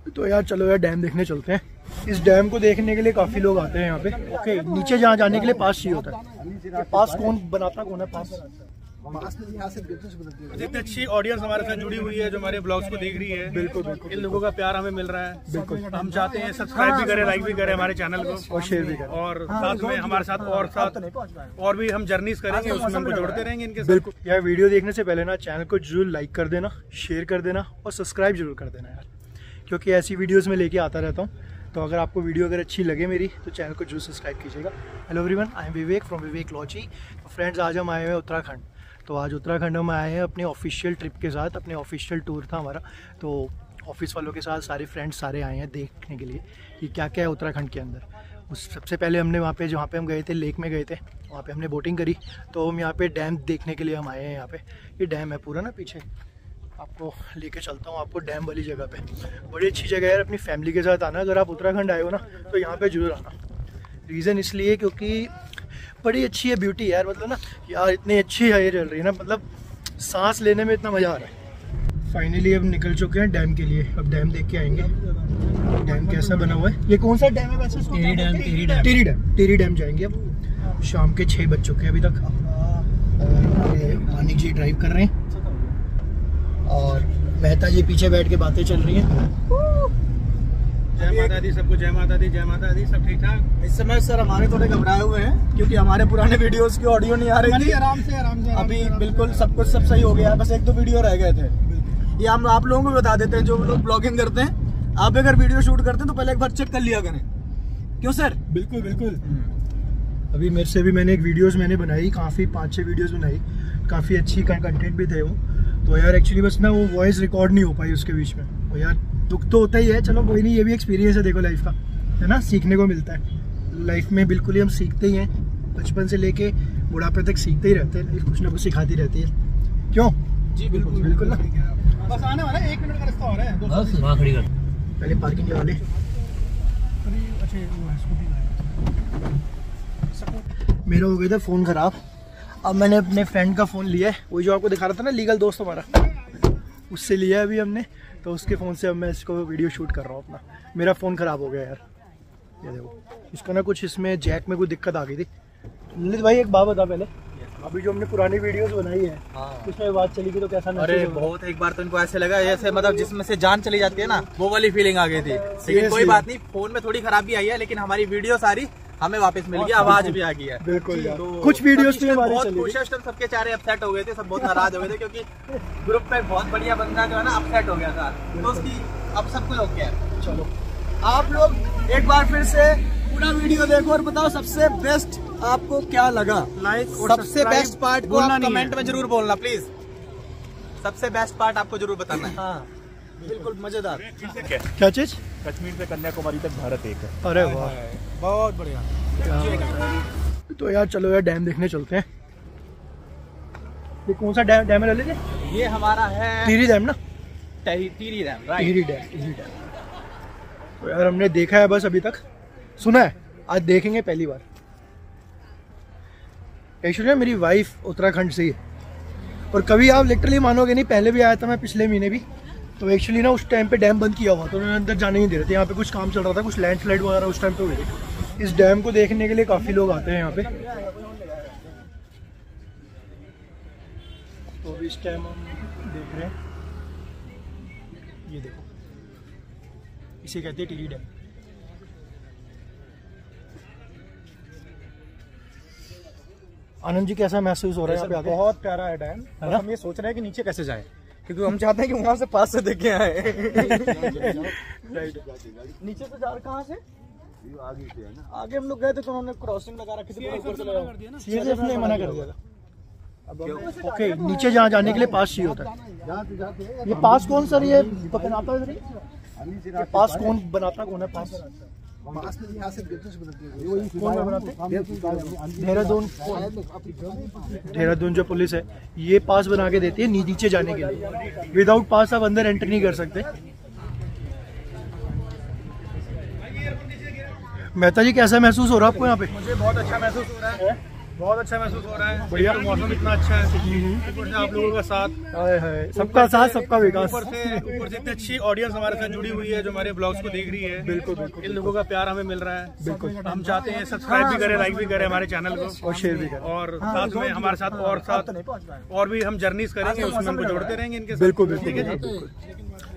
तो यार चलो यार डैम देखने चलते हैं। इस डैम को देखने के लिए काफी लोग आते हैं यहाँ पे। ओके, नीचे जहाँ जाने के लिए पास चाहिए होता है। पास कौन बनाता, कौन है पास? इतनी अच्छी ऑडियंस हमारे साथ जुड़ी हुई है जो हमारे ब्लॉग्स को देख रही है। बिल्कुल बिल्कुल, इन लोगों का प्यार हमें मिल रहा है। बिल्कुल, हम चाहते हैं सब्सक्राइब भी करें, लाइक भी करें हमारे चैनल को और शेयर भी करें। और साथ में हमारे साथ और भी हम जर्नीज करेंगे, उसमें हमको जोड़ते रहेंगे इनके साथ। बिल्कुल यार, वीडियो देखने से पहले ना चैनल को जरूर लाइक कर देना, शेयर कर देना और सब्सक्राइब जरूर कर देना यार, क्योंकि ऐसी वीडियोस में लेके आता रहता हूँ। तो अगर आपको वीडियो अगर अच्छी लगे मेरी तो चैनल को जरूर सब्सक्राइब कीजिएगा। Hello everyone, I am Vivek from Vivek Logy. तो फ्रेंड्स, आज हम आए हुए हैं उत्तराखंड। तो आज उत्तराखंड में आए हैं अपने ऑफिशियल ट्रिप के साथ। अपने ऑफिशियल टूर था हमारा, तो ऑफिस वालों के साथ सारे फ्रेंड्स सारे आए हैं देखने के लिए कि क्या क्या है उत्तराखंड के अंदर। उस सबसे पहले हमने वहाँ पे जहाँ पे हम गए थे, लेक में गए थे, वहाँ पे हमने बोटिंग करी। तो हम यहाँ पे डैम देखने के लिए हम आए हैं। यहाँ पे ये डैम है पूरा ना, पीछे आपको लेके चलता हूँ आपको डैम वाली जगह पे। बड़ी अच्छी जगह है, अपनी फैमिली के साथ आना। अगर आप उत्तराखंड आए हो ना तो यहाँ पे जरूर आना। रीज़न इसलिए क्योंकि बड़ी अच्छी है ब्यूटी यार, मतलब ना यार इतनी अच्छी हवा चल रही है ना, मतलब सांस लेने में इतना मज़ा आ रहा है। फाइनली अब निकल चुके हैं डैम के लिए। अब डैम देख के आएंगे डैम कैसा बना हुआ है। ये कौन सा डैम है वैसे? टेरी डैम जाएंगे अब। शाम के 6 बज चुके हैं अभी तक। और मानिक जी ड्राइव कर रहे हैं और मेहता जी पीछे बैठ के बातें चल रही हैं। जय माता दी सबको, जय माता दी, जय माता दी। सब ठीक ठाक? इस समय सर हमारे थोड़े घबराए हुए हैं क्योंकि हमारे पुराने वीडियोस की ऑडियो नहीं आ रही थी। आराम से अभी बिल्कुल सब कुछ सब सही हो गया है, बस 1-2 वीडियो रह गए थे। ये हम आप लोगों को बता देते हैं जो लोग ब्लॉगिंग करते हैं, आप अगर वीडियो शूट करते हैं तो पहले एक बार चेक कर लिया करें। क्यों सर? बिल्कुल बिल्कुल। अभी मेरे से भी मैंने एक वीडियोस मैंने बनाई, काफ़ी 5-6 वीडियोस बनाई, काफ़ी अच्छी कंटेंट भी थे वो। तो यार एक्चुअली बस ना वो वॉइस रिकॉर्ड नहीं हो पाई उसके बीच में। और यार दुख तो होता ही है, चलो कोई नहीं, ये भी एक्सपीरियंस है देखो लाइफ का, है ना, सीखने को मिलता है। लाइफ में बिल्कुल ही हम सीखते ही हैं, बचपन से लेके बुढ़ापे तक सीखते ही रहते हैं। लाइफ कुछ ना कुछ सिखाती रहती है, क्यों? जी बिल्कुल बिल्कुल ना। बस आने वाला है, 1 मिनट का रास्ता हो रहा है। बस वहाँ खड़ी कर। पहले पार्किंग के वाले मेरा हो गया था फ़ोन ख़राब। अब मैंने अपने फ्रेंड का फ़ोन लिया है, वही जो आपको दिखा रहा था ना, लीगल दोस्त हमारा, उससे लिया है अभी हमने। तो उसके फ़ोन से अब मैं इसको वीडियो शूट कर रहा हूँ अपना। मेरा फ़ोन ख़राब हो गया यार, ये देखो इसका ना कुछ इसमें जैक में कोई दिक्कत आ गई थी। ललित भाई एक बात बता पहले, अभी जो हमने पुरानी वीडियोस बनाई है उसमें बात चली थी तो कैसा? अरे बहुत, एक बार तो इनको ऐसे लगा जैसे मतलब जिसमें से जान चली जाती है ना, वो वाली फीलिंग आ गई थी। लेकिन कोई बात नहीं, फोन में थोड़ी खराबी आई है लेकिन हमारी वीडियो सारी हमें वापस मिल गई, आवाज भी आ गई है। बिल्कुल तो कुछ वीडियोस में हमारी बहुत चली खुश है, सबके चेहरे अपसेट हो गए थे, सब बहुत नाराज हो गए थे क्योंकि ग्रुप पे बहुत बढ़िया बंदा जो है ना अपसेट हो गया था। तो उसकी अब सब कुछ हो गया है। चलो आप लोग एक बार फिर से पूरा वीडियो देखो और बताओ सबसे बेस्ट आपको क्या लगा। लाइक, सबसे बेस्ट पार्ट को आप कमेंट में जरूर बोलना प्लीज। सबसे बेस्ट पार्ट आपको जरूर बताना है। हाँ बिल्कुल मजेदार। क्या चीज? कश्मीर से कन्याकुमारी तक भारत एक है। अरे वाह, बहुत बढ़िया। तो यार चलो यार डैम देखने चलते हैं। ये कौन सा डैम है ललित? ये हमारा है टिहरी डैम ना? Tehri dam, right. Tehri dam. तो यार हमने देखा है बस अभी तक, सुना है, आज देखेंगे पहली बार। एक्चुअली मेरी वाइफ उत्तराखंड से ही है और कभी आप लिटरली मानोगे नहीं, पहले भी आया था मैं पिछले महीने भी। तो एक्चुअली ना उस टाइम पे डैम बंद किया हुआ तो उन्होंने अंदर जाने नहीं दे रहे थे। यहाँ पे कुछ काम चल रहा था, कुछ लैंडस्लाइड वगैरह उस टाइम पे हुई थी। इस डैम को देखने के लिए काफ़ी लोग आते हैं यहाँ पे। तो अभी इस टाइम हम देख रहे हैं, ये देखो इसे कहते हैं टिहरी डैम। आनंद जी कैसा महसूस हो रहा है यहाँ पे आके? बहुत प्यारा है डैम। है ना? हम ये सोच रहे हैं कि नीचे कैसे जाएं, क्योंकि हम चाहते हैं कि वहाँ से पास से देख के आए। नीचे से जा कहाँ से? आगे हम लोग गए थे तो उन्होंने क्रॉसिंग लगा रखी थी, सीएसएफ ने मना कर दिया था। ओके, नीचे जहाँ जाने के लिए पास चाहिए होता है। ये पास कौन सर, ये बनाता है? ये पास कौन बनाता, कौन है पास? देहरादून जो पुलिस है ये पास बना के देती है नीचे जाने के लिए। विदाउट पास आप अंदर एंटर नहीं कर सकते। मेहता जी कैसा महसूस हो रहा है आपको यहाँ पे? मुझे बहुत अच्छा महसूस हो रहा है। बहुत अच्छा महसूस हो रहा है। बढ़िया, मौसम इतना अच्छा है, ऊपर से आप लोगों का साथ, सबका साथ सबका विकास, ऊपर से इतनी अच्छी ऑडियंस हमारे साथ जुड़ी हुई है जो हमारे ब्लॉग्स को देख रही है। बिल्कुल बिल्कुल, इन लोगों का प्यार हमें मिल रहा है। बिल्कुल, हम चाहते हैं सब्सक्राइब भी करें, लाइक भी करें हमारे चैनल को और शेयर भी करें, और साथ में हमारे साथ और भी हम जर्नीज करेंगे, उसमें हमको जोड़ते रहेंगे इनके साथ। बिल्कुल बिल्कुल,